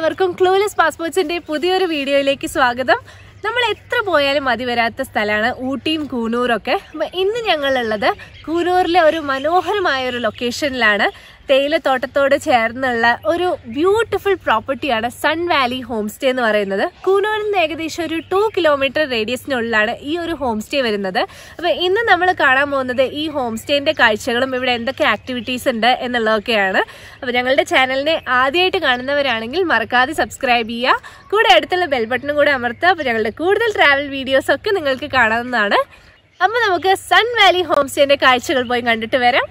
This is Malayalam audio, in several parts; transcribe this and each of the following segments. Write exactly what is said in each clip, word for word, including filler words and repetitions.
എല്ലാവർക്കും ക്ലൂലെസ് പാസ്പോർട്സിന്റെ പുതിയൊരു വീഡിയോയിലേക്ക് സ്വാഗതം. നമ്മൾ എത്ര പോയാലും മതി വരാത്ത സ്ഥലമാണ് ഊട്ടിയും കൂനൂരൊക്കെ. ഇന്ന് ഞങ്ങളുള്ളത് കൂനൂരിലെ ഒരു മനോഹരമായ ഒരു ലൊക്കേഷനിലാണ്. തേയിലത്തോട്ടത്തോട് ചേർന്നുള്ള ഒരു ബ്യൂട്ടിഫുൾ പ്രോപ്പർട്ടിയാണ് സൺ വാലി ഹോം സ്റ്റേ എന്ന് പറയുന്നത്. കൂനൂരിൽ നിന്ന് ഏകദേശം ഒരു ടു കിലോമീറ്റർ റേഡിയസിനുള്ളിലാണ് ഈ ഒരു ഹോം സ്റ്റേ വരുന്നത്. അപ്പോൾ ഇന്ന് നമ്മൾ കാണാൻ പോകുന്നത് ഈ ഹോം സ്റ്റേന്റെ കാഴ്ചകളും ഇവിടെ എന്തൊക്കെ ആക്ടിവിറ്റീസ് ഉണ്ട് എന്നുള്ളതൊക്കെയാണ്. അപ്പോൾ ഞങ്ങളുടെ ചാനലിനെ ആദ്യമായിട്ട് കാണുന്നവരാണെങ്കിൽ മറക്കാതെ സബ്സ്ക്രൈബ് ചെയ്യുക, കൂടെ അടുത്തുള്ള ബെൽ ബട്ടണും കൂടെ അമർത്തുക. അപ്പോൾ ഞങ്ങളുടെ കൂടുതൽ ട്രാവൽ വീഡിയോസ് ഒക്കെ നിങ്ങൾക്ക് കാണാവുന്നതാണ്. അപ്പോൾ നമുക്ക് സൺ വാലി ഹോം സ്റ്റേന്റെ കാഴ്ചകൾ പോയി കണ്ടിട്ട് വരാം.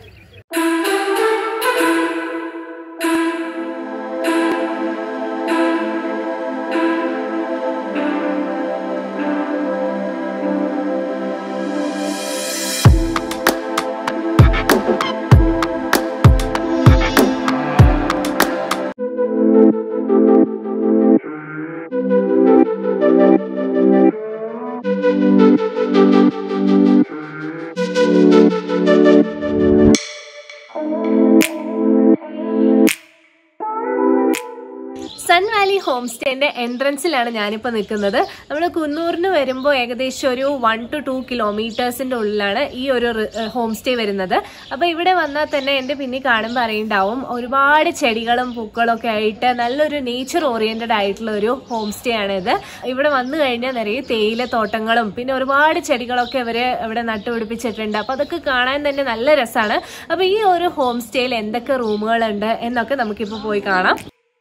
സൺ വാലി ഹോം സ്റ്റേന്റെ എൻട്രൻസിലാണ് ഞാനിപ്പോൾ നിൽക്കുന്നത്. നമ്മൾ കുന്നൂറിന് വരുമ്പോൾ ഏകദേശം ഒരു വൺ ടു ടു കിലോമീറ്റേഴ്സിന്റെ ഉള്ളിലാണ് ഈ ഒരു ഹോം സ്റ്റേ വരുന്നത്. അപ്പോൾ ഇവിടെ വന്നാൽ തന്നെ എൻ്റെ പിന്നെ കാണുമ്പോൾ അറിയുണ്ടാവും ഒരുപാട് ചെടികളും പൂക്കളും ഒക്കെ ആയിട്ട് നല്ലൊരു നേച്ചർ ഓറിയന്റഡ് ആയിട്ടുള്ള ഒരു ഹോം സ്റ്റേ ആണിത്. ഇവിടെ വന്നു കഴിഞ്ഞാൽ നിറയെ തേയില തോട്ടങ്ങളും പിന്നെ ഒരുപാട് ചെടികളൊക്കെ ഇവര് ഇവിടെ നട്ടുപിടിപ്പിച്ചിട്ടുണ്ട്. അപ്പോൾ അതൊക്കെ കാണാൻ തന്നെ നല്ല രസമാണ്. അപ്പോൾ ഈ ഒരു ഹോം സ്റ്റേയിൽ എന്തൊക്കെ റൂമുകളുണ്ട് എന്നൊക്കെ നമുക്കിപ്പോൾ പോയി കാണാം.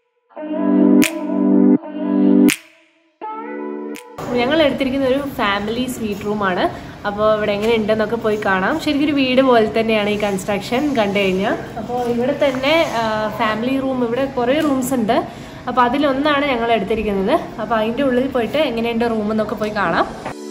ഞങ്ങൾ എടുത്തിരിക്കുന്ന ഒരു ഫാമിലി സ്വീറ്റ് റൂമാണ്. അപ്പോൾ ഇവിടെ എങ്ങനെ ഉണ്ടെന്നൊക്കെ പോയി കാണാം. ശരിക്കും ഒരു വീട് പോലെ തന്നെയാണ് ഈ കൺസ്ട്രക്ഷൻ കണ്ടു കഴിഞ്ഞാൽ. അപ്പോൾ ഇവിടെ തന്നെ ഫാമിലി റൂം, ഇവിടെ കുറേ റൂംസ് ഉണ്ട്. അപ്പോൾ അതിലൊന്നാണ് ഞങ്ങൾ എടുത്തിരിക്കുന്നത്. അപ്പോൾ അതിൻ്റെ ഉള്ളിൽ പോയിട്ട് എങ്ങനെയുണ്ട് റൂം എന്നൊക്കെ പോയി കാണാം.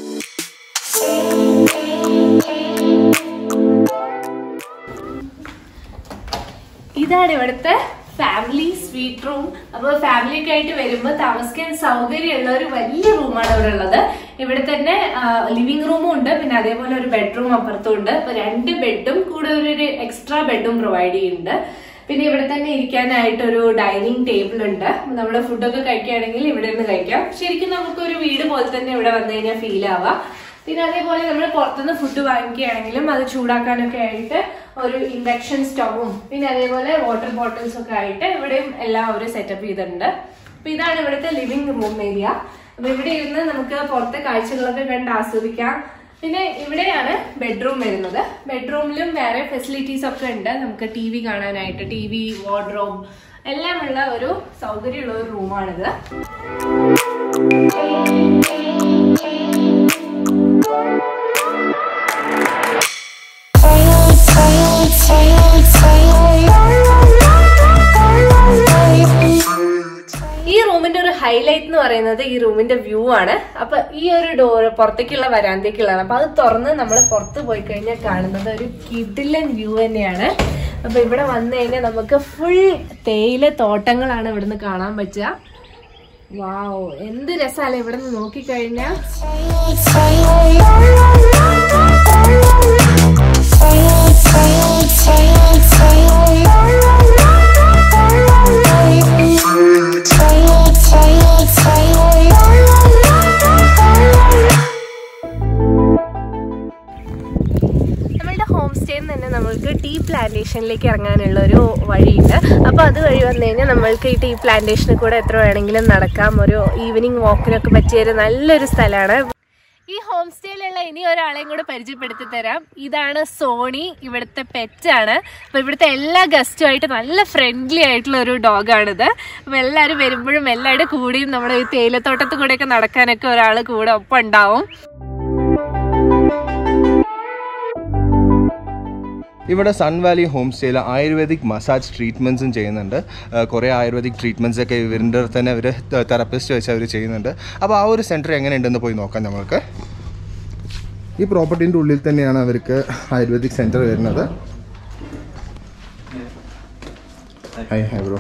ഇതാണ് ഇവിടുത്തെ ഫാമിലി സ്വീറ്റ് റൂം. അപ്പോൾ ഫാമിലി ഒക്കെ ആയിട്ട് വരുമ്പോൾ താമസിക്കാൻ സൗകര്യമുള്ള ഒരു വലിയ റൂമാണ് ഇവിടെ ഉള്ളത്. ഇവിടെ തന്നെ ലിവിംഗ് റൂമും ഉണ്ട്, പിന്നെ അതേപോലെ ഒരു ബെഡ്റൂം അപ്പുറത്തും ഉണ്ട്. അപ്പൊ രണ്ട് ബെഡും കൂടെ ഒരു എക്സ്ട്രാ ബെഡും പ്രൊവൈഡ് ചെയ്യുന്നുണ്ട്. പിന്നെ ഇവിടെ തന്നെ ഇരിക്കാനായിട്ട് ഒരു ഡൈനിങ് ടേബിൾ ഉണ്ട്. നമ്മുടെ ഫുഡൊക്കെ കഴിക്കുകയാണെങ്കിൽ ഇവിടെ നിന്ന് കഴിക്കാം. ശരിക്കും നമുക്കൊരു വീട് പോലെ തന്നെ ഇവിടെ വന്നു കഴിഞ്ഞാൽ ഫീൽ ആവാം. പിന്നെ അതേപോലെ നമ്മൾ പുറത്തുനിന്ന് ഫുഡ് വാങ്ങിക്കുകയാണെങ്കിലും അത് ചൂടാക്കാനൊക്കെ ആയിട്ട് ഒരു ഇൻഡക്ഷൻ സ്റ്റവും പിന്നെ അതേപോലെ വാട്ടർ ബോട്ടിൽസ് ഒക്കെ ആയിട്ട് ഇവിടെയും എല്ലാം ഒരു സെറ്റപ്പ് ചെയ്തിട്ടുണ്ട്. അപ്പൊ ഇതാണ് ഇവിടുത്തെ ലിവിംഗ് റൂം ഏരിയ. അപ്പൊ ഇവിടെ ഇരുന്ന് നമുക്ക് പുറത്തെ കാഴ്ചകളൊക്കെ കണ്ട് ആസ്വദിക്കാം. പിന്നെ ഇവിടെയാണ് ബെഡ്റൂം വരുന്നത്. ബെഡ്റൂമിലും വേറെ ഫെസിലിറ്റീസ് ഒക്കെ ഉണ്ട്. നമുക്ക് ടി വി കാണാനായിട്ട് ടി വി വാർഡ്രോബ് എല്ലാം ഉള്ള ഒരു സൗകര്യമുള്ള ഒരു റൂമാണിത്. ഈ റൂമിന്റെ ഒരു ഹൈലൈറ്റ് എന്ന് പറയുന്നത് ഈ റൂമിന്റെ വ്യൂ ആണ്. അപ്പൊ ഈ ഒരു ഡോറ് പുറത്തേക്കുള്ള വരാന്തേക്കുള്ളതാണ്. അപ്പൊ അത് തുറന്ന് നമ്മൾ പുറത്ത് പോയി കഴിഞ്ഞാൽ കാണുന്നത് ഒരു കിടിലൻ വ്യൂ തന്നെയാണ്. അപ്പൊ ഇവിടെ വന്നു കഴിഞ്ഞാൽ നമുക്ക് ഫുൾ തേയില തോട്ടങ്ങളാണ് ഇവിടുന്ന് കാണാൻ പറ്റുക. വാവ്, എന്ത് രസമല്ലേ ഇവിടെ നിന്ന് നോക്കിക്കഴിഞ്ഞാൽ. ഹോം സ്റ്റേയിൽ തന്നെ നമ്മൾക്ക് ടീ പ്ലാന്റേഷനിലേക്ക് ഇറങ്ങാനുള്ള ഒരു വഴിയുണ്ട്. അപ്പോൾ അത് വഴി വന്നു കഴിഞ്ഞാൽ നമ്മൾക്ക് ഈ ടീ പ്ലാന്റേഷനിൽ കൂടെ എത്ര വേണമെങ്കിലും നടക്കാം. ഒരു ഈവനിങ് വാക്കിനൊക്കെ പറ്റിയൊരു നല്ലൊരു സ്ഥലമാണ്. ഈ ഹോം സ്റ്റേയിലുള്ള ഇനി ഒരാളെയും കൂടെ പരിചയപ്പെടുത്തി തരാം. ഇതാണ് സോണി, ഇവിടുത്തെ പെറ്റാണ്. അപ്പോൾ ഇവിടുത്തെ എല്ലാ ഗസ്റ്റുമായിട്ട് നല്ല ഫ്രണ്ട്ലി ആയിട്ടുള്ള ഒരു ഡോഗാണിത്. അപ്പോൾ എല്ലാവരും വരുമ്പോഴും എല്ലാവരുടെ കൂടെയും നമ്മുടെ ഈ തേയിലത്തോട്ടത്തിൽ കൂടെയൊക്കെ നടക്കാനൊക്കെ ഒരാൾ കൂടെ ഒപ്പം ഉണ്ടാവും. ഇവിടെ സൺ വാലി ഹോം സ്റ്റേയിൽ ആയുർവേദിക് മസാജ് ട്രീറ്റ്മെൻറ്റ്സും ചെയ്യുന്നുണ്ട്. കുറേ ആയുർവേദിക് ട്രീറ്റ്മെൻറ്റ്സ് ഒക്കെ ഇവരുടെ തന്നെ അവർ തെറപ്പിസ്റ്റ് വെച്ച് അവർ ചെയ്യുന്നുണ്ട്. അപ്പോൾ ആ ഒരു സെൻറ്റർ എങ്ങനെയുണ്ടെന്ന് പോയി നോക്കാം നമുക്ക്. ഈ പ്രോപ്പർട്ടീൻ്റെ ഉള്ളിൽ തന്നെയാണ് അവർക്ക് ആയുർവേദിക് സെൻറ്റർ വരുന്നത്. Hi hi bro.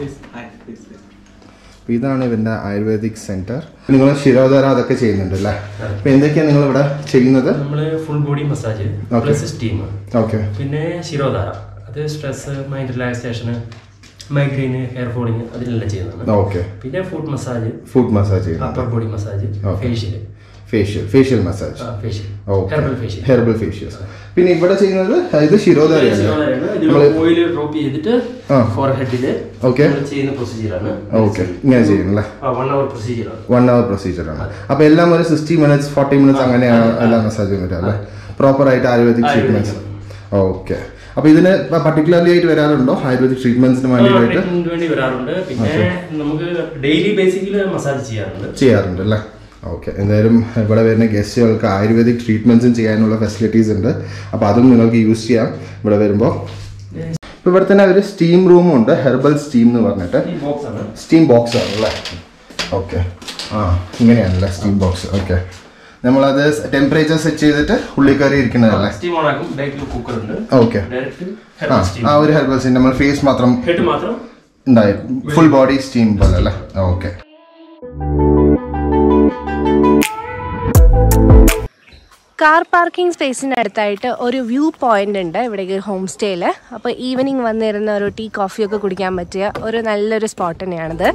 ഇതാണ് ഇവരുടെ ആയുർവേദിക് സെന്റർ. നിങ്ങൾ ശിരോധാര അതൊക്കെ ചെയ്യുന്നുണ്ടല്ലേ? അപ്പോൾ എന്തൊക്കെയാണ് നിങ്ങൾ ഇവിടെ ചെയ്യുന്നത്? നമ്മൾ full body massage plus steam, okay, പിന്നെ ശിരോധാര, അത് സ്ട്രെസ് മൈൻഡ് റിലാക്സേഷന് മൈഗ്രെയിൻ, ഹെയർ ഫോളിങ് അതിലെല്ലാം ചെയ്യുന്നതാണ്. ഓക്കെ. പിന്നെ foot massage, foot massage, upper body massage, facial facial facial massage, facial, okay, herbal facial, herbal facials. പിന്നെ ഇവിടെ ചെയ്യുന്നത് ഇത് ശിരോധാരയാണ്. ഓയിൽ ഡ്രോപ്പ് ചെയ്തിട്ട് ഫോർഹെഡില് ചെയ്യുന്ന പ്രൊസീജിയറാണ്. ഓക്കെ, ഇങ്ങനെ ചെയ്യുന്നല്ലേ? One hour പ്രൊസീജിയറാണ്. One hour പ്രൊസീജിയറാണ്. അപ്പൊ എല്ലാം ഒരു സിക്സ്റ്റി മിനിറ്റ്സ് ഫോർട്ടി മിനിറ്റ്സ് അങ്ങനെയാണ് എല്ലാ മസാജും വരിക അല്ലേ? പ്രോപ്പർ ആയിട്ട് ആയുർവേദിക് ട്രീറ്റ്മെന്റ്സ്. ഓക്കെ. അപ്പൊ ഇതിന് പർട്ടിക്കുലർലി ആയിട്ട് വരാറുണ്ടോ ആയുർവേദിക് ട്രീറ്റ്മെന്റ്സിന് വേണ്ടിയിട്ട്? വേണ്ടി വരാറുണ്ട്. പിന്നെ നമുക്ക് ഡെയിലി ബേസിക്കലി മസാജ് ചെയ്യാറുണ്ട് ചെയ്യാറുണ്ട് അല്ലേ? ഓക്കെ. എന്തായാലും ഇവിടെ വരുന്ന ഗസ്റ്റുകൾക്ക് ആയുർവേദിക് ട്രീറ്റ്മെന്റ്സും ചെയ്യാനുള്ള ഫെസിലിറ്റീസ് ഉണ്ട്. അപ്പോൾ അതും നിങ്ങൾക്ക് യൂസ് ചെയ്യാം ഇവിടെ വരുമ്പോൾ. ഇപ്പോൾ ഇവിടെ തന്നെ ഒരു സ്റ്റീം റൂമും ഉണ്ട്, ഹെർബൽ സ്റ്റീം എന്ന് പറഞ്ഞിട്ട്. സ്റ്റീം ബോക്സ് ആണ് അല്ലേ? ഓക്കെ. ആ, ഇങ്ങനെയാണല്ലേ സ്റ്റീം ബോക്സ്. ഓക്കെ. നമ്മളത് ടെമ്പറേച്ചർ സെറ്റ് ചെയ്തിട്ട് ഉള്ളിൽ കയറി ഇരിക്കുന്നതല്ലേ? ഓക്കെ. ആ, ആ ഒരു ഹെർബൽ സ്റ്റീം നമ്മൾ ഫേസ് മാത്രം ഉണ്ടായി, ഫുൾ ബോഡി സ്റ്റീം പോലെ അല്ലേ? ഓക്കെ. കാർ പാർക്കിംഗ് സ്പേസിന് അടുത്തായിട്ട് ഒരു വ്യൂ പോയിന്റ് ഉണ്ട് ഇവിടെ ഹോം സ്റ്റേയിൽ. അപ്പോൾ ഈവനിങ് വന്നിരുന്ന ഒരു ടീ കോഫിയൊക്കെ കുടിക്കാൻ പറ്റിയ ഒരു നല്ലൊരു സ്പോട്ട് തന്നെയാണിത്.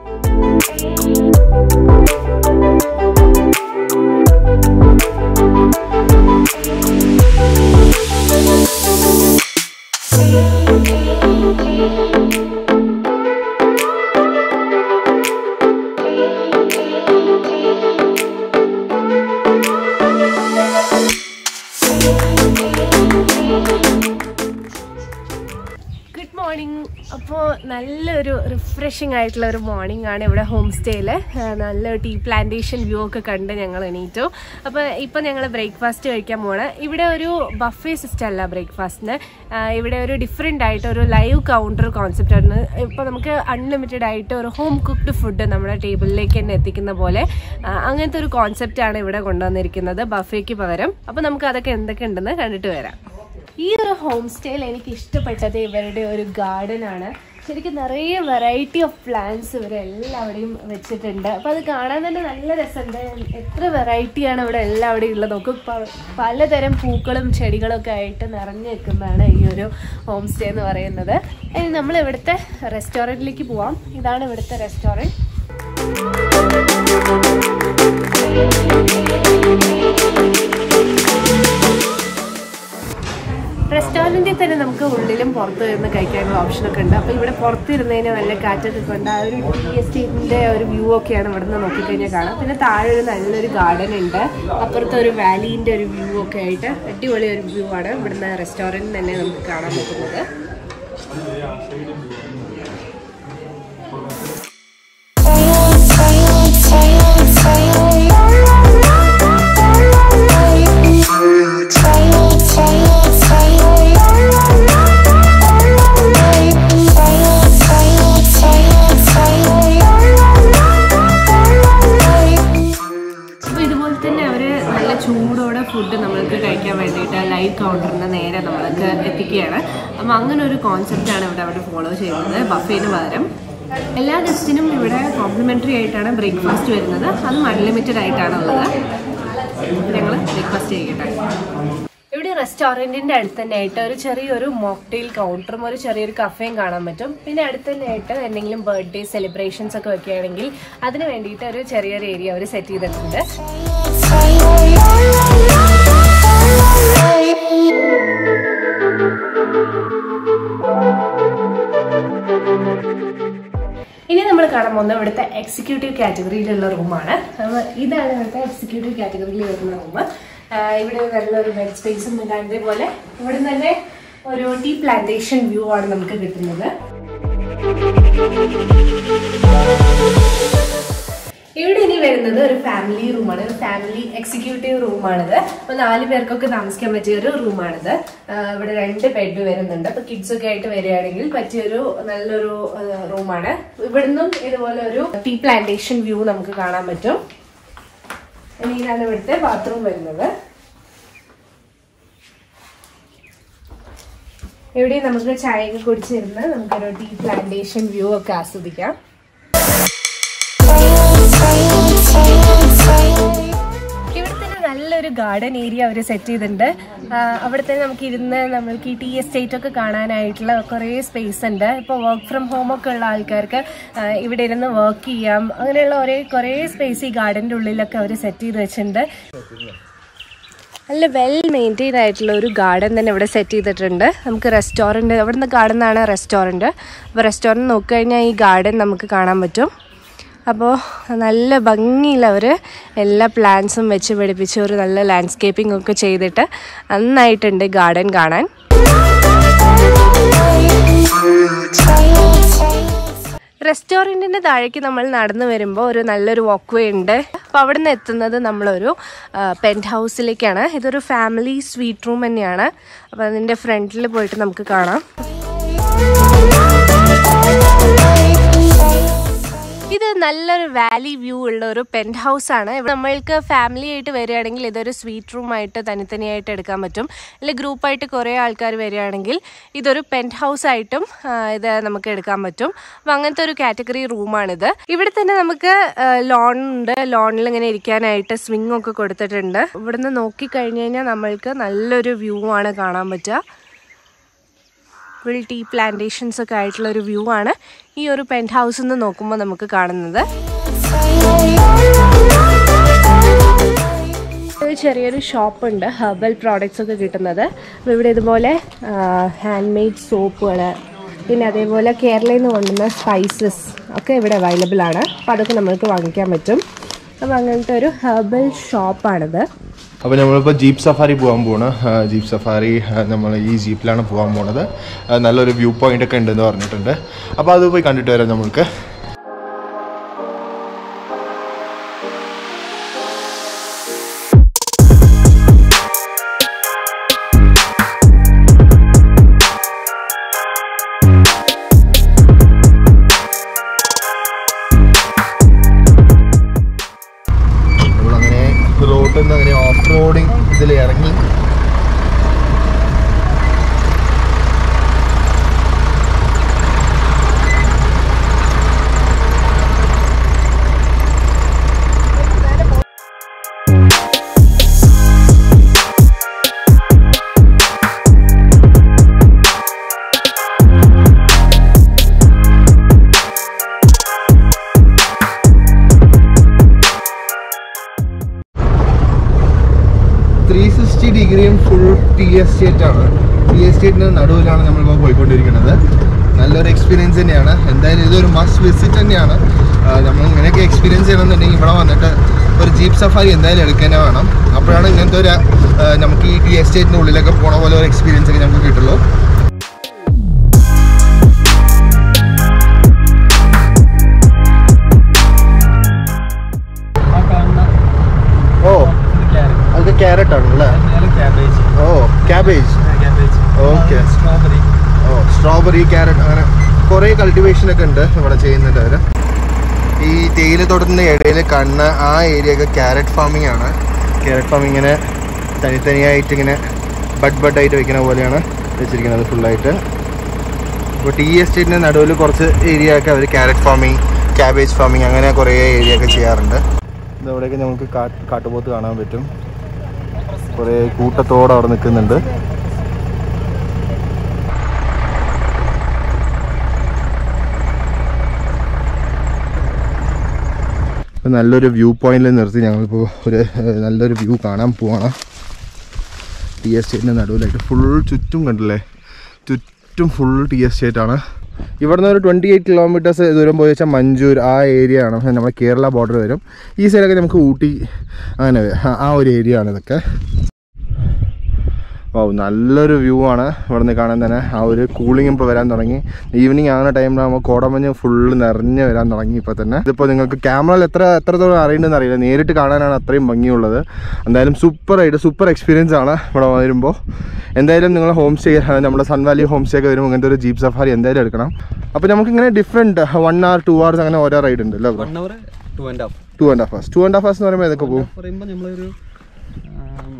അപ്പോൾ നല്ലൊരു റിഫ്രഷിംഗ് ആയിട്ടുള്ള ഒരു മോർണിംഗ് ആണ് ഇവിടെ ഹോം സ്റ്റേയിൽ. നല്ലൊരു ടീ പ്ലാന്റേഷൻ വ്യൂ ഒക്കെ കണ്ട് ഞങ്ങൾ എണീറ്റു. അപ്പോൾ ഇപ്പോൾ ഞങ്ങൾ ബ്രേക്ക്ഫാസ്റ്റ് കഴിക്കാൻ പോകണം. ഇവിടെ ഒരു ബഫേ സിസ്റ്റം അല്ല ബ്രേക്ക്ഫാസ്റ്റിന്, ഇവിടെ ഒരു ഡിഫറെൻ്റ് ആയിട്ട് ഒരു ലൈവ് കൗണ്ടർ കോൺസെപ്റ്റ് ആണ്. ഇപ്പോൾ നമുക്ക് അൺലിമിറ്റഡ് ആയിട്ട് ഒരു ഹോം കുക്ക്ഡ് ഫുഡ് നമ്മുടെ ടേബിളിലേക്ക് തന്നെ എത്തിക്കുന്ന പോലെ അങ്ങനത്തെ ഒരു കോൺസെപ്റ്റാണ് ഇവിടെ കൊണ്ടുവന്നിരിക്കുന്നത് ബഫേക്ക് പകരം. അപ്പോൾ നമുക്ക് അതൊക്കെ എന്തൊക്കെ ഉണ്ടെന്ന് കണ്ടിട്ട് വരാം. ഈ ഒരു ഹോം സ്റ്റേയിൽ എനിക്ക് ഇഷ്ടപ്പെട്ടത് ഇവരുടെ ഒരു ഗാർഡൻ ആണ്. ശരിക്കും നിറയെ വെറൈറ്റി ഓഫ് പ്ലാന്റ്സ് ഇവർ എല്ലാവിടെയും വെച്ചിട്ടുണ്ട്. അപ്പോൾ അത് കാണാൻ തന്നെ നല്ല രസമുണ്ട്. എത്ര വെറൈറ്റിയാണ് ഇവിടെ എല്ലാവിടെയും ഉള്ളത്. നമുക്ക് പലതരം പൂക്കളും ചെടികളും ഒക്കെ ആയിട്ട് നിറഞ്ഞു നിൽക്കുന്നതാണ് ഈ ഒരു ഹോം സ്റ്റേ എന്ന് പറയുന്നത്. ഇനി നമ്മൾ ഇവിടുത്തെ റെസ്റ്റോറൻറ്റിലേക്ക് പോവാം. ഇതാണ് ഇവിടുത്തെ റെസ്റ്റോറൻറ്റ്. റെസ്റ്റോറൻറ്റിൽ തന്നെ നമുക്ക് ഉള്ളിലും പുറത്ത് ഇരുന്ന് കഴിക്കാനുള്ള ഓപ്ഷനൊക്കെ ഉണ്ട്. അപ്പോൾ ഇവിടെ പുറത്തിരുന്നതിന് നല്ല കാറ്റൊക്കെ കൊണ്ട് ആ ഒരു ടീ എസ്റ്റേറ്റിൻ്റെ ഒരു വ്യൂ ഒക്കെയാണ് ഇവിടെ നിന്ന് നോക്കിക്കഴിഞ്ഞാൽ കാണാം. പിന്നെ താഴെ ഒരു നല്ലൊരു ഗാർഡൻ ഉണ്ട്, അപ്പുറത്തെ ഒരു വാലീൻ്റെ ഒരു വ്യൂ ഒക്കെ ആയിട്ട് അടിപൊളി ഒരു വ്യൂ ആണ് ഇവിടുന്ന് റെസ്റ്റോറൻറ്റിൽ തന്നെ നമുക്ക് കാണാൻ പറ്റുന്നത്. ചൂടോടെ ഫുഡ് നമ്മൾക്ക് കഴിക്കാൻ വേണ്ടിയിട്ട് ലൈവ് കൗണ്ടറിന് നേരെ നമ്മൾക്ക് എത്തിക്കുകയാണ്. അപ്പം അങ്ങനെ ഒരു കോൺസെപ്റ്റാണ് ഇവിടെ അവിടെ ഫോളോ ചെയ്യുന്നത് ബഫേന് പകരം. എല്ലാ ഗസ്റ്റിനും ഇവിടെ കോംപ്ലിമെൻ്ററി ആയിട്ടാണ് ബ്രേക്ക്ഫാസ്റ്റ് വരുന്നത്, അതും അൺലിമിറ്റഡ് ആയിട്ടാണുള്ളത്. ഞങ്ങൾ ബ്രേക്ക്ഫാസ്റ്റ് ചെയ്യട്ടെ. ഇവിടെ റെസ്റ്റോറൻറ്റിൻ്റെ അടുത്ത് തന്നെ ആയിട്ട് ഒരു ചെറിയൊരു മോക്ടെയിൽ കൗണ്ടറും ഒരു ചെറിയൊരു കഫേയും കാണാൻ പറ്റും. പിന്നെ അടുത്ത് തന്നെ ആയിട്ട് എന്തെങ്കിലും ബർത്ത്ഡേ സെലിബ്രേഷൻസ് ഒക്കെ വെക്കുകയാണെങ്കിൽ അതിന് വേണ്ടിയിട്ട് ഒരു ചെറിയൊരു ഏരിയ അവർ സെറ്റ് ചെയ്തിട്ടുണ്ട്. ഇനി നമ്മൾ കാണാൻ പോകുന്നത് ഇവിടുത്തെ എക്സിക്യൂട്ടീവ് കാറ്റഗറിയിലുള്ള റൂമാണ്. ഇതാണ് ഇവിടുത്തെ എക്സിക്യൂട്ടീവ് കാറ്റഗറിയിൽ വരുന്ന റൂം. ഇവിടെ നല്ലൊരു ബെഡ് സ്പേസും ഉണ്ട്. അതേപോലെ ഇവിടെ തന്നെ ഒരു ടീ പ്ലാന്റേഷൻ വ്യൂ ആണ് നമുക്ക് കിട്ടുന്നത്. ഇവിടെ ഇനി വരുന്നത് ഒരു ഫാമിലി റൂമാണ്, ഒരു ഫാമിലി എക്സിക്യൂട്ടീവ് റൂമാണിത്. അപ്പോൾ നാല് പേർക്കൊക്കെ താമസിക്കാൻ പറ്റിയ ഒരു റൂമാണിത്. ഇവിടെ രണ്ട് ബെഡ് വരുന്നുണ്ട്. അപ്പോൾ കിഡ്സ് ഒക്കെ ആയിട്ട് വരികയാണെങ്കിൽ പറ്റിയൊരു നല്ലൊരു റൂമാണ്. ഇവിടുന്നും ഇതുപോലെ ഒരു ടീ പ്ലാന്റേഷൻ വ്യൂ നമുക്ക് കാണാൻ പറ്റും. ഇനി ഇതാണ് ഇവിടുത്തെ ബാത്റൂം വരുന്നത്. ഇവിടെ നമുക്ക് ചായയൊക്കെ കുടിച്ചിരുന്ന് നമുക്കൊരു ടീ പ്ലാന്റേഷൻ വ്യൂ ഒക്കെ ആസ്വദിക്കാം. ഇവിടെ തന്നെ നല്ല നല്ലൊരു ഗാർഡൻ ഏരിയ അവർ സെറ്റ് ചെയ്തിട്ടുണ്ട്. അവിടെ തന്നെ നമുക്ക് ഇരുന്ന് നമ്മൾക്ക് ഈ ടീ എസ്റ്റേറ്റ് ഒക്കെ കാണാനായിട്ടുള്ള കുറേ സ്പേസ് ഉണ്ട്. ഇപ്പോൾ വർക്ക് ഫ്രം ഹോം ഒക്കെ ഉള്ള ആൾക്കാർക്ക് ഇവിടെ ഇരുന്ന് വർക്ക് ചെയ്യാം. അങ്ങനെയുള്ള ഒരേ കുറേ സ്പേസ് ഈ ഗാർഡൻ്റെ ഉള്ളിലൊക്കെ അവർ സെറ്റ് ചെയ്ത് വെച്ചിട്ടുണ്ട്. നല്ല വെൽ മെയിൻറ്റെയിൻ ആയിട്ടുള്ള ഒരു ഗാർഡൻ തന്നെ ഇവിടെ സെറ്റ് ചെയ്തിട്ടുണ്ട്. നമുക്ക് റെസ്റ്റോറൻറ്റ്, അവിടെ നിന്ന് കാണുന്നതാണ് റെസ്റ്റോറൻറ്റ്. അപ്പോൾ റെസ്റ്റോറൻറ്റ് നോക്കിക്കഴിഞ്ഞാൽ ഈ ഗാർഡൻ നമുക്ക് കാണാൻ പറ്റും. അപ്പോൾ നല്ല ഭംഗിയിൽ അവർ എല്ലാ പ്ലാന്റ്സും വെച്ച് പിടിപ്പിച്ച് ഒരു നല്ല ലാൻഡ്സ്കേപ്പിംഗ് ഒക്കെ ചെയ്തിട്ട് നന്നായിട്ടുണ്ട് ഗാർഡൻ കാണാൻ. റെസ്റ്റോറൻറ്റിൻ്റെ താഴേക്ക് നമ്മൾ നടന്നു വരുമ്പോൾ ഒരു നല്ലൊരു വാക്ക് വേ ഉണ്ട്. അപ്പോൾ അവിടെ നിന്ന് എത്തുന്നത് നമ്മളൊരു പെൻറ്റ് ഹൗസിലേക്കാണ്. ഇതൊരു ഫാമിലി സ്വീറ്റ് റൂം തന്നെയാണ്. അപ്പോൾ അതിൻ്റെ ഫ്രണ്ടിൽ പോയിട്ട് നമുക്ക് കാണാം. ഇത് നല്ലൊരു വാലി വ്യൂ ഉള്ള ഒരു പെൻറ്റ് ഹൗസ് ആണ്. നമ്മൾക്ക് ഫാമിലി ആയിട്ട് വരികയാണെങ്കിൽ ഇതൊരു സ്വീറ്റ് റൂം ആയിട്ട് തനിത്തനിയായിട്ട് എടുക്കാൻ പറ്റും. അല്ലെങ്കിൽ ഗ്രൂപ്പായിട്ട് കുറേ ആൾക്കാർ വരികയാണെങ്കിൽ ഇതൊരു പെൻറ്റ് ഹൗസ് ആയിട്ടും ഇത് നമുക്ക് എടുക്കാൻ പറ്റും. അപ്പം അങ്ങനത്തെ ഒരു കാറ്റഗറി റൂമാണിത്. ഇവിടെ തന്നെ നമുക്ക് ലോൺ ഉണ്ട്. ലോണിൽ ഇങ്ങനെ ഇരിക്കാനായിട്ട് സ്വിംഗ് ഒക്കെ കൊടുത്തിട്ടുണ്ട്. ഇവിടുന്ന് നോക്കിക്കഴിഞ്ഞ് കഴിഞ്ഞാൽ നമ്മൾക്ക് നല്ലൊരു വ്യൂ ആണ് കാണാൻ പറ്റുക. ഫുൾ ടീ പ്ലാന്റേഷൻസ് ഒക്കെ ആയിട്ടുള്ള ഒരു വ്യൂ ആണ് ഈ ഒരു പെൻറ്റ് ഹൗസിൽ നിന്ന് നോക്കുമ്പോൾ നമുക്ക് കാണുന്നത്. ഒരു ചെറിയൊരു ഷോപ്പുണ്ട്, ഹെർബൽ പ്രോഡക്റ്റ്സ് ഒക്കെ കിട്ടുന്നത്. അപ്പോൾ ഇവിടെ ഇതുപോലെ ഹാൻഡ് മെയ്ഡ് സോപ്പുകൾ, പിന്നെ അതേപോലെ കേരളയിൽ നിന്ന് കൊണ്ടുവന്ന സ്പൈസസ് ഒക്കെ ഇവിടെ അവൈലബിൾ ആണ്. അപ്പോൾ അതൊക്കെ നമുക്ക് വാങ്ങിക്കാൻ പറ്റും. അപ്പോൾ അങ്ങനത്തെ ഒരു ഹെർബൽ ഷോപ്പാണിത്. അപ്പോൾ നമ്മളിപ്പോൾ ജീപ്പ് സഫാരി പോകാൻ പോവാണ്. ജീപ്പ് സഫാരി നമ്മൾ ഈ ജീപ്പിലാണ് പോകാൻ പോകുന്നത്. നല്ലൊരു വ്യൂ പോയിൻ്റ് ഒക്കെ ഉണ്ടെന്ന് പറഞ്ഞിട്ടുണ്ട്. അപ്പോൾ അത് പോയി കണ്ടിട്ട് വരാം നമ്മൾക്ക്. അങ്ങനെ ഓഫ് റോഡിങ് ഇതിൽ ഇറങ്ങി ത്രീ സിക്സ്റ്റി ഡിഗ്രിയും ഫുൾ ടീ എസ്റ്റേറ്റ് ആണ്. ടീ എസ്റ്റേറ്റിന് നടുവിലാണ് നമ്മളിപ്പോൾ പോയിക്കൊണ്ടിരിക്കുന്നത്. നല്ലൊരു എക്സ്പീരിയൻസ് തന്നെയാണ്. എന്തായാലും ഇതൊരു മസ്റ്റ് വിസിറ്റ് തന്നെയാണ്. നമ്മൾ ഇങ്ങനെയൊക്കെ എക്സ്പീരിയൻസ് ചെയ്യണമെന്നുണ്ടെങ്കിൽ ഇവിടെ വന്നിട്ട് ഒരു ജീപ്പ് സഫാരി എന്തായാലും എടുക്കാനേ വേണം. അപ്പോഴാണ് ഇങ്ങനത്തെ ഒരു നമുക്ക് ഈ ടീ എസ്റ്റേറ്റിൻ്റെ ഉള്ളിലൊക്കെ പോണ പോലെ ഒരു എക്സ്പീരിയൻസ് ഒക്കെ നമുക്ക് കിട്ടുള്ളൂ. ഓ അത് ക്യാരറ്റ് ആണല്ലേ? ഓ ക്യാബേജ്. ഓക്കെ. ഓ സ്ട്രോബെറി, ക്യാരറ്റ്, അങ്ങനെ കുറേ കൾട്ടിവേഷൻ ഒക്കെ ഉണ്ട് ഇവിടെ ചെയ്യുന്നുണ്ട് അവർ. ഈ തേയിലത്തോട്ടത്തിൻ്റെ ഇടയിൽ കാണുന്ന ആ ഏരിയ ഒക്കെ ക്യാരറ്റ് ഫാമിംഗ് ആണ്. ക്യാരറ്റ് ഫാമിംഗ് ഇങ്ങനെ തനിത്തനിയായിട്ട് ഇങ്ങനെ ബഡ് ബഡായിട്ട് വെക്കുന്ന പോലെയാണ് വെച്ചിരിക്കുന്നത് ഫുള്ളായിട്ട്. അപ്പോൾ ടീ എസ്റ്റേറ്റിൻ്റെ നടുവിൽ കുറച്ച് ഏരിയ ഒക്കെ അവർ ക്യാരറ്റ് ഫാമിംഗ്, ക്യാബേജ് ഫാമിംഗ് അങ്ങനെ കുറേ ഏരിയ ഒക്കെ ചെയ്യാറുണ്ട്. ഇതവിടെയൊക്കെ നമുക്ക് കാട്ടുപോത്ത് കാണാൻ പറ്റും. കുറേ കൂട്ടത്തോടെ അവിടെ നിൽക്കുന്നുണ്ട്. നല്ലൊരു വ്യൂ പോയിന്റിൽ നിർത്തി ഞങ്ങളിപ്പോൾ ഒരു നല്ലൊരു വ്യൂ കാണാൻ പോവാണ്. ടീ എസ്റ്റേറ്റിൻ്റെ നടുവിലായിട്ട് ഫുൾ ചുറ്റും കണ്ടില്ലേ, ചുറ്റും ഫുൾ ടീ എസ്റ്റേറ്റ് ആണ്. ഇവിടുന്ന് ഒരു ട്വൻറ്റി എയ്റ്റ് കിലോമീറ്റേഴ്സ് ദൂരം പോയി വെച്ചാൽ മഞ്ചൂർ ആ ഏരിയ ആണ്. നമ്മുടെ കേരള ബോർഡർ വരും. ഈ സൈഡൊക്കെ നമുക്ക് ഊട്ടി അങ്ങനെ ആ ഒരു ഏരിയ ആണ് ഇതൊക്കെ. ഓ നല്ലൊരു വ്യൂ ആണ് ഇവിടെ നിന്ന് കാണാൻ തന്നെ. ആ ഒരു കൂളിംഗ് ഇപ്പോൾ വരാൻ തുടങ്ങി. ഈവനിങ് ആകുന്ന ടൈമിലാകുമ്പോൾ കോടമഞ്ഞ് ഫുള്ള് നിറഞ്ഞ് വരാൻ തുടങ്ങി ഇപ്പോൾ തന്നെ. ഇതിപ്പോൾ നിങ്ങൾക്ക് ക്യാമറയിൽ എത്ര എത്രത്തോളം അറിയേണ്ടതെന്ന് അറിയില്ല, നേരിട്ട് കാണാനാണ് അത്രയും ഭംഗിയുള്ളത്. എന്തായാലും സൂപ്പറായിട്ട് സൂപ്പർ എക്സ്പീരിയൻസ് ആണ് ഇവിടെ വരുമ്പോൾ. എന്തായാലും നിങ്ങൾ ഹോം സ്റ്റേ, നമ്മുടെ സൺവാലി ഹോം സ്റ്റേ ഒക്കെ വരുമ്പോൾ ഇങ്ങനത്തെ ഒരു ജീപ്പ് സഫാരി എന്തായാലും എടുക്കണം. അപ്പോൾ നമുക്കിങ്ങനെ different one hour two hours അങ്ങനെ ഓരോ റൈഡ് ഉണ്ട് അല്ലേ? Two and half two and half hours two and half hours എന്ന് പറയുമ്പോൾ ഏതൊക്കെ പോകും?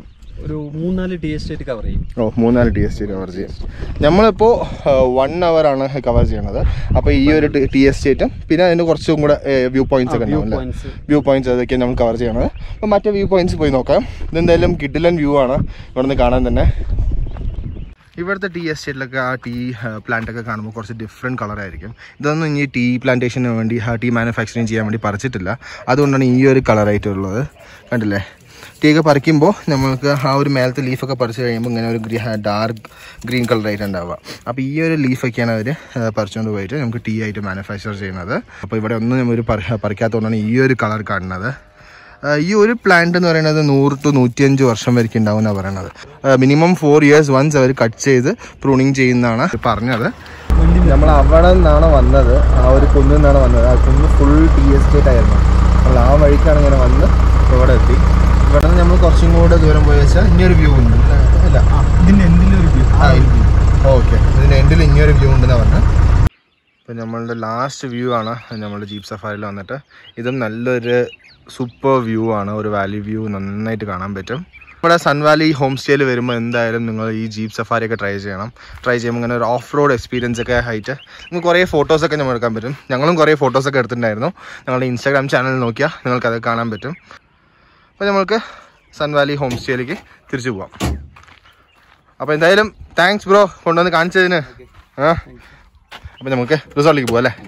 ഒരു മൂന്നാല് ടി എസ്റ്റേറ്റ് കവർ ചെയ്യും. ഓ മൂന്നാല് ടി എസ്റ്റേറ്റ് കവർ ചെയ്യും. നമ്മളിപ്പോൾ വൺ അവർ ആണ് കവർ ചെയ്യണത്. അപ്പോൾ ഈ ഒരു ടി എസ്റ്റേറ്റും പിന്നെ അതിന് കുറച്ചും കൂടെ വ്യൂ പോയിന്റ്സ് ഒക്കെ ഉണ്ടാവും അല്ലേ? വ്യൂ പോയിന്റ്സ് അതൊക്കെയാണ് നമ്മൾ കവർ ചെയ്യണത്. അപ്പോൾ മറ്റേ വ്യൂ പോയിന്റ്സ് പോയി നോക്കാം. ഇതെന്തായാലും കിഡിലൻ വ്യൂ ആണ് ഇവിടെ നിന്ന് കാണാൻ തന്നെ. ഇവിടുത്തെ ടീ എസ്റ്റേറ്റിലൊക്കെ ആ ടീ പ്ലാന്റ് ഒക്കെ കാണുമ്പോൾ കുറച്ച് ഡിഫറെൻറ്റ് കളറായിരിക്കും. ഇതൊന്നും ഇനി ടീ പ്ലാന്റേഷന് വേണ്ടി ആ ടീ മാനുഫാക്ചറിങ് ചെയ്യാൻ വേണ്ടി പറിച്ചിട്ടില്ല. അതുകൊണ്ടാണ് ഈ ഒരു കളറായിട്ടുള്ളത്. കണ്ടില്ലേ? ടീ ഒക്കെ പറിക്കുമ്പോൾ നമ്മൾക്ക് ആ ഒരു മേലത്തെ ലീഫൊക്കെ പറിച്ച് കഴിയുമ്പോൾ ഇങ്ങനെ ഒരു ഡാർക്ക് ഗ്രീൻ കളറായിട്ട് ഉണ്ടാവുക. അപ്പോൾ ഈ ഒരു ലീഫൊക്കെയാണ് അവർ പറിച്ചുകൊണ്ട് പോയിട്ട് നമുക്ക് ടീ ആയിട്ട് മാനുഫാക്ചർ ചെയ്യുന്നത്. അപ്പോൾ ഇവിടെ ഒന്നും നമ്മൾ പറിക്കാത്തതുകൊണ്ടാണ് ഈ ഒരു കളർ കാണുന്നത്. ഈ ഒരു പ്ലാന്റ് എന്ന് പറയുന്നത് നൂറ് ടു നൂറ്റിയഞ്ച് വർഷം വരെയ്ക്ക് ഉണ്ടാവും എന്നാണ് പറയുന്നത്. മിനിമം ഫോർ ഇയേഴ്സ് വൺസ് അവർ കട്ട് ചെയ്ത് പ്രൂണിങ് ചെയ്യുന്നതാണ് പറഞ്ഞത്. നമ്മൾ അവിടെ നിന്നാണ് വന്നത്, ആ ഒരു കുന്നിൽ നിന്നാണ് വന്നത്. ആ കുന്ന് ഫുൾ ടീ എസ്റ്റേറ്റ് ആയിരുന്നു. നമ്മൾ ആ വഴിക്കാണ് ഇങ്ങനെ വന്ന് ഇവിടെ എത്തി. ഇവിടെ നിന്ന് നമ്മൾ കുറച്ചും കൂടെ ദൂരം പോയി വെച്ചാൽ ഇനിയൊരു വ്യൂ ഉണ്ട്. ഇല്ല, ഇതിൻ്റെ എന്തിലൊരു വ്യൂ. ഓക്കെ, ഇതിൻ്റെ എൻഡിൽ ഇനിയൊരു വ്യൂ ഉണ്ടെന്ന് പറഞ്ഞാൽ. ഇപ്പം നമ്മളുടെ ലാസ്റ്റ് വ്യൂ ആണ് നമ്മളുടെ ജീപ്പ് സഫാരിയിൽ വന്നിട്ട്. ഇതും നല്ലൊരു സൂപ്പർ വ്യൂ ആണ്. ഒരു വാലി വ്യൂ നന്നായിട്ട് കാണാൻ പറ്റും. ഇവിടെ സൺവാലി ഹോം സ്റ്റേയിൽ വരുമ്പോൾ എന്തായാലും നിങ്ങൾ ഈ ജീപ്പ് സഫാരിയൊക്കെ ട്രൈ ചെയ്യണം. ട്രൈ ചെയ്യുമ്പോൾ ഇങ്ങനെ ഒരു ഓഫ് റോഡ് എക്സ്പീരിയൻസ് ഒക്കെ ആയിട്ട് നിങ്ങൾക്ക് കുറേ ഫോട്ടോസൊക്കെ നമ്മൾ എടുക്കാൻ പറ്റും. ഞങ്ങളും കുറേ ഫോട്ടോസൊക്കെ എടുത്തിട്ടുണ്ടായിരുന്നു. ഞങ്ങളുടെ ഇൻസ്റ്റാഗ്രാം ചാനൽ നോക്കിയാൽ നിങ്ങൾക്കത് കാണാൻ പറ്റും. അപ്പോൾ നമ്മൾക്ക് സൺവാലി ഹോം സ്റ്റേയിലേക്ക് തിരിച്ചു പോവാം. അപ്പോൾ എന്തായാലും താങ്ക്സ് ബ്രോ കൊണ്ടുവന്ന് കാണിച്ചതിന്. ആ അപ്പോൾ നമുക്ക് റിസോർട്ടിലേക്ക് പോവാം അല്ലേ?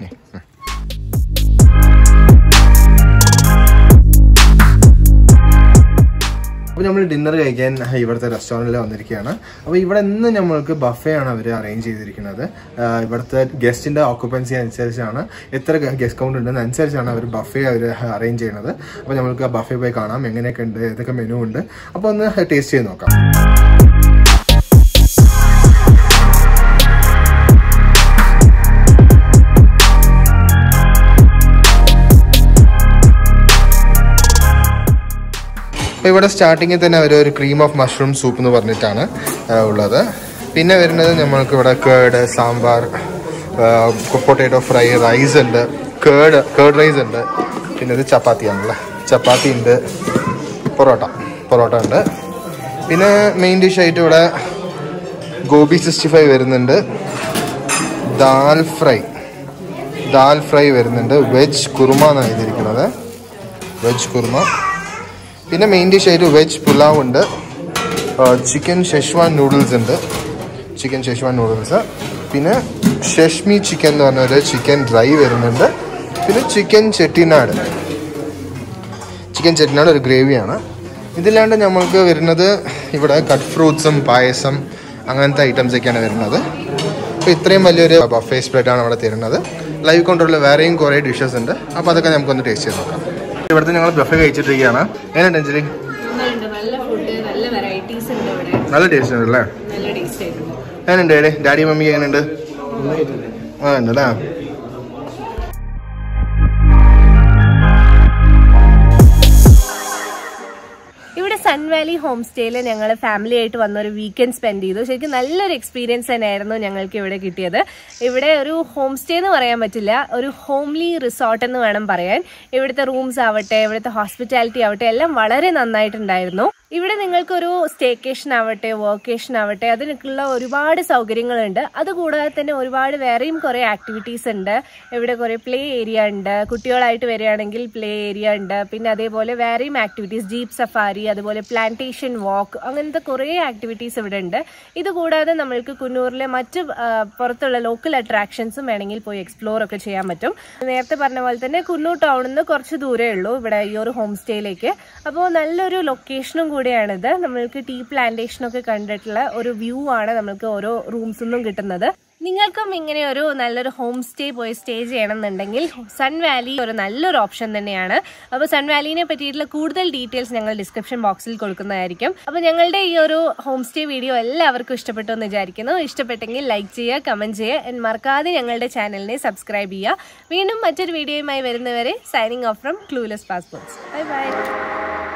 അപ്പോൾ നമ്മൾ ഡിന്നർ കഴിക്കാൻ ഇവിടുത്തെ റെസ്റ്റോറൻറ്റിൽ വന്നിരിക്കുകയാണ്. അപ്പോൾ ഇവിടെ നിന്ന് നമ്മൾക്ക് ബഫേ ആണ് അവർ അറേഞ്ച് ചെയ്തിരിക്കുന്നത്. ഇവിടുത്തെ ഗസ്റ്റിൻ്റെ ഓക്കുപ്പൻസി അനുസരിച്ചാണ്, എത്ര ഗസ്റ്റ് കൗണ്ട് ഉണ്ടെന്ന് അനുസരിച്ചാണ് അവർ ബഫേ അവർ അറേഞ്ച് ചെയ്യുന്നത്. അപ്പോൾ നമ്മൾക്ക് ആ ബഫേ പോയി കാണാം എങ്ങനെയൊക്കെ ഉണ്ട്, ഏതൊക്കെ മെനു ഉണ്ട്. അപ്പോൾ ഒന്ന് ടേസ്റ്റ് ചെയ്ത് നോക്കാം. അപ്പോൾ ഇവിടെ സ്റ്റാർട്ടിങ്ങിൽ തന്നെ അവർ ഒരു ക്രീം ഓഫ് മഷ്റൂം സൂപ്പ് എന്ന് പറഞ്ഞിട്ടാണ് ഉള്ളത്. പിന്നെ വരുന്നത് നമ്മൾക്ക് ഇവിടെ curd, sambar, potato fry, rice ഉണ്ട്, കേർഡ് കേർഡ് റൈസ് ഉണ്ട്. പിന്നെ ഇത് ചപ്പാത്തിയാണല്ലേ, ചപ്പാത്തി ഉണ്ട്, പൊറോട്ട പൊറോട്ട ഉണ്ട്. പിന്നെ മെയിൻ ഡിഷായിട്ട് ഇവിടെ ഗോബി സിക്സ്റ്റി ഫൈവ് വരുന്നുണ്ട്, ദാൽ ഫ്രൈ ദാൽ ഫ്രൈ വരുന്നുണ്ട്, വെജ് കുറുമ എന്നാണ് എഴുതിയിരിക്കുന്നത്, വെജ് കുറുമ. പിന്നെ മെയിൻ ഡിഷായിട്ട് വെജ് പുലാവ് ഉണ്ട്, ചിക്കൻ ഷെഷ്വാൻ നൂഡിൽസ് ഉണ്ട്, ചിക്കൻ ഷെഷ്വാൻ നൂഡിൽസ്. പിന്നെ ഷെഷ്മി ചിക്കൻ എന്ന് പറഞ്ഞൊരു ചിക്കൻ ഡ്രൈ വരുന്നുണ്ട്. പിന്നെ ചിക്കൻ ചെട്ടിനാട് ചിക്കൻ ചെട്ടിനാട് ഒരു ഗ്രേവിയാണ്. ഇതില്ലാണ്ട് നമ്മൾക്ക് വരുന്നത് ഇവിടെ കട്ട് ഫ്രൂട്ട്സും പായസം അങ്ങനത്തെ ഐറ്റംസൊക്കെയാണ് വരുന്നത്. അപ്പോൾ ഇത്രയും വലിയൊരു ബഫേ സ്പ്രെഡാണ് അവിടെ തരുന്നത്. ലൈവ് കൗണ്ടറിൽ വേറെയും കുറേ ഡിഷസ് ഉണ്ട്. അപ്പോൾ അതൊക്കെ നമുക്കൊന്ന് ടേസ്റ്റ് ചെയ്ത് നോക്കാം. ഇവിടുത്തെ ഞങ്ങൾ ബഫേ കഴിച്ചിട്ടിരിക്കുകയാണ്. എങ്ങനെയുണ്ട് അഞ്ജലി? നല്ല ടേസ്റ്റ് ഉണ്ട് അല്ലേ? എങ്ങനെയുണ്ട് ഡാഡി മമ്മി? എങ്ങനെയുണ്ട്? ആ ഉണ്ടല്ലേ. സൺവാലി ഹോം സ്റ്റേയിൽ ഞങ്ങൾ ഫാമിലി ആയിട്ട് വന്നൊരു വീക്കെൻഡ് സ്പെൻഡ് ചെയ്തു. ശരിക്കും നല്ലൊരു എക്സ്പീരിയൻസ് തന്നെയായിരുന്നു ഞങ്ങൾക്ക് ഇവിടെ കിട്ടിയത്. ഇവിടെ ഒരു ഹോം സ്റ്റേ എന്ന് പറയാൻ പറ്റില്ല, ഒരു ഹോംലി റിസോർട്ട് എന്ന് വേണം പറയാൻ. ഇവിടുത്തെ റൂംസ് ആവട്ടെ, ഇവിടുത്തെ ഹോസ്പിറ്റാലിറ്റി ആവട്ടെ, എല്ലാം വളരെ നന്നായിട്ടുണ്ടായിരുന്നു. ഇവിടെ നിങ്ങൾക്കൊരു സ്റ്റേക്കേഷൻ ആവട്ടെ, വർക്കേഷൻ ആവട്ടെ, അതിനൊക്കെയുള്ള ഒരുപാട് സൗകര്യങ്ങളുണ്ട്. അതുകൂടാതെ തന്നെ ഒരുപാട് വേറെയും കുറേ ആക്ടിവിറ്റീസ് ഉണ്ട്. ഇവിടെ കുറേ പ്ലേ ഏരിയ ഉണ്ട്, കുട്ടികളായിട്ട് വരികയാണെങ്കിൽ പ്ലേ ഏരിയ ഉണ്ട്. പിന്നെ അതേപോലെ വേറെയും ആക്ടിവിറ്റീസ്, ജീപ്പ് സഫാരി, അതുപോലെ പ്ലാന്റേഷൻ വാക്ക്, അങ്ങനത്തെ കുറേ ആക്ടിവിറ്റീസ് ഇവിടെ ഉണ്ട്. ഇതുകൂടാതെ നമ്മൾക്ക് കുന്നൂറിലെ മറ്റ് പുറത്തുള്ള ലോക്കൽ അട്രാക്ഷൻസും വേണമെങ്കിൽ പോയി എക്സ്പ്ലോർ ഒക്കെ ചെയ്യാൻ പറ്റും. നേരത്തെ പറഞ്ഞ പോലെ തന്നെ കുന്നൂർ ടൗണിൽ നിന്ന് കുറച്ച് ദൂരമേ ഉള്ളൂ ഇവിടെ ഈ ഒരു ഹോം സ്റ്റേയിലേക്ക്. അപ്പോൾ നല്ലൊരു ലൊക്കേഷനും കൂടിയാണിത്. നമ്മൾക്ക് ടീ പ്ലാന്റേഷനൊക്കെ കണ്ടിട്ടുള്ള ഒരു വ്യൂ ആണ് നമ്മൾക്ക് ഓരോ റൂംസിൽ കിട്ടുന്നത്. നിങ്ങൾക്കും ഇങ്ങനെ ഒരു നല്ലൊരു ഹോം സ്റ്റേ പോയി സ്റ്റേ ചെയ്യണമെന്നുണ്ടെങ്കിൽ സൺവാലി ഒരു നല്ലൊരു ഓപ്ഷൻ തന്നെയാണ്. അപ്പോൾ സൺവാലിനെ പറ്റിയിട്ടുള്ള കൂടുതൽ ഡീറ്റെയിൽസ് ഞങ്ങൾ ഡിസ്ക്രിപ്ഷൻ ബോക്സിൽ കൊടുക്കുന്നതായിരിക്കും. അപ്പോൾ ഞങ്ങളുടെ ഈ ഒരു ഹോം സ്റ്റേ വീഡിയോ എല്ലാവർക്കും ഇഷ്ടപ്പെട്ടു എന്ന് വിചാരിക്കുന്നു. ഇഷ്ടപ്പെട്ടെങ്കിൽ ലൈക്ക് ചെയ്യുക, കമന്റ് ചെയ്യുക, മറക്കാതെ ഞങ്ങളുടെ ചാനലിനെ സബ്സ്ക്രൈബ് ചെയ്യുക. വീണ്ടും മറ്റൊരു വീഡിയോയുമായി വരുന്നവരെ signing off from clueless passports. Bye by.